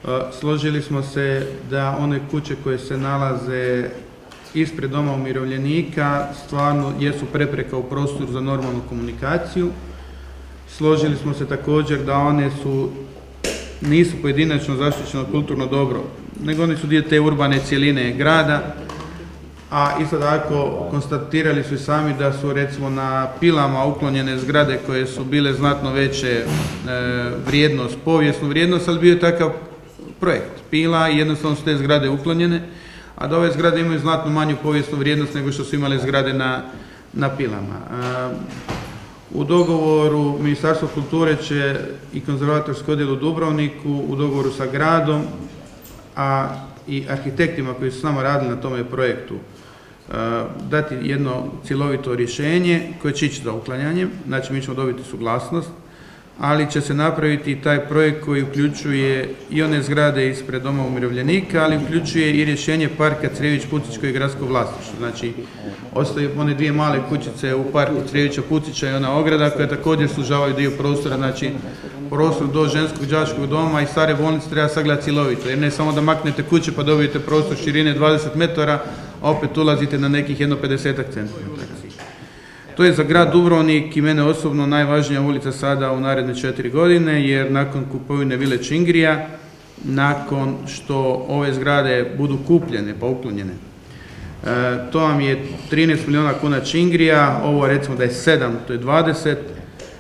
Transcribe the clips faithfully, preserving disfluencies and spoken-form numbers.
Složili smo se da one kuće koje se nalaze ispred doma umirovljenika stvarno jesu prepreka u prostoru za normalnu komunikaciju. Složili smo se također da one su, nisu pojedinačno zaštićeno kulturno dobro, nego one su dio te urbane cjeline grada, a isto tako konstatirali su i sami da su recimo na Pilama uklonjene zgrade koje su bile znatno veće e, vrijednost, povijesnu vrijednost, ali bio je takav projekt Pila i jednostavno su te zgrade uklonjene, a da ove zgrade imaju znatno manju povijesnu vrijednost nego što su imale zgrade na, na Pilama. E, u dogovoru Ministarstvo kulture će i konzervatorski odjel u Dubrovniku u dogovoru sa gradom, a i arhitektima koji su s nama radili na tome projektu, dati jedno cjelovito rješenje koje će ići za uklanjanjem. Znači mi ćemo dobiti suglasnost, ali će se napraviti i taj projekt koji uključuje i one zgrade ispred doma umirovljenika, ali uključuje i rješenje parka Crijević-Pucić koji je gradsko vlasništvo. Znači ostaju one dvije male kućice u parku Crijevića-Pucića i ona ograda koja također sužavaju dio prostora, znači prostor do ženskog đačkog doma i stare bolnice treba sagledati cjelovito, jer ne samo da maknete kuće pa dobijete prostor širine dvadeset metara, a opet ulazite na nekih jedno pedesetak centimetara. To je za grad Dubrovnik i mene osobno najvažnija ulica sada u naredne četiri godine, jer nakon kupovine Vile Čingrija, nakon što ove zgrade budu kupljene pa uklonjene, e, to vam je trinaest milijuna kuna Čingrija, ovo recimo da je sedam, to je dvadeset. E,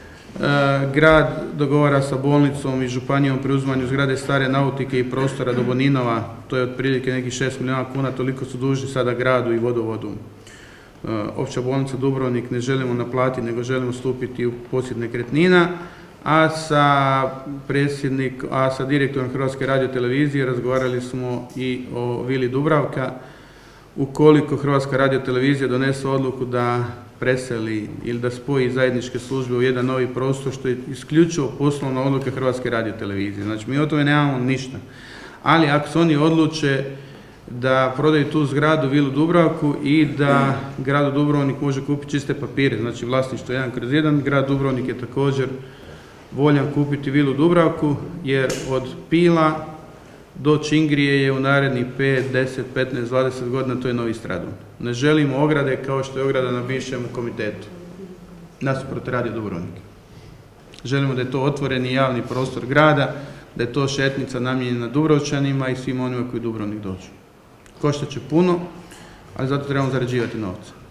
grad dogovara sa bolnicom i županijom preuzimanju zgrade stare nautike i prostora do Boninova, to je otprilike nekih šest milijuna kuna, toliko su dužni sada gradu i vodovodu. Opća bolnica Dubrovnik ne želimo naplatiti, nego želimo stupiti u posjed nekretnina, a sa predsjednik, a sa direktorom Hrvatske radiotelevizije razgovarali smo i o Vili Dubravka. Ukoliko Hrvatska radiotelevizija donese odluku da preseli ili da spoji zajedničke službe u jedan novi prostor, što je isključivo poslovna odluka Hrvatske radiotelevizije. Znači mi o tome nemamo ništa. Ali ako se oni odluče da prodaju tu zgradu Vilu Dubravku i da grad Dubrovnik može kupiti čiste papire, znači vlasništvo jedan kroz jedan, grad Dubrovnik je također voljan kupiti Vilu Dubravku, jer od Pila do Čingrije je u narednih pet, deset, petnaest, dvadeset godina to je novi Stradun. Ne želimo ograde kao što je ograda na bivšem komitetu, nasuprot Radio Dubrovnik. Želimo da je to otvoreni javni prostor grada, da je to šetnica namijenjena Dubrovčanima i svim onima koji u Dubrovnik dođu. Koštat će puno, ali zato trebamo zarađivati novce.